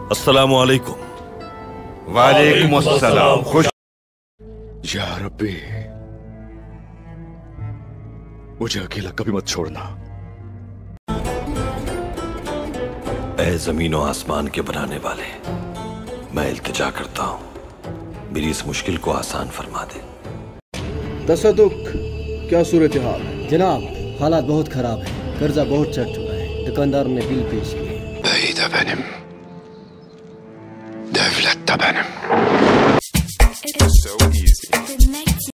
अस्सलामु अलैकुम। वालेकुम अस्सलाम। खुश। या रब्बी, मुझे अकेला कभी मत छोड़ना। ऐ जमीन और आसमान के बनाने वाले, मैं इल्तिजा करता हूँ, मेरी इस मुश्किल को आसान फरमा दे। तसदुक, क्या सूरत हाल है? जनाब, हालात बहुत खराब है, कर्जा बहुत चढ़ चुका है, दुकानदार ने बिल पेश किए। benim, devlet de benim. So easy.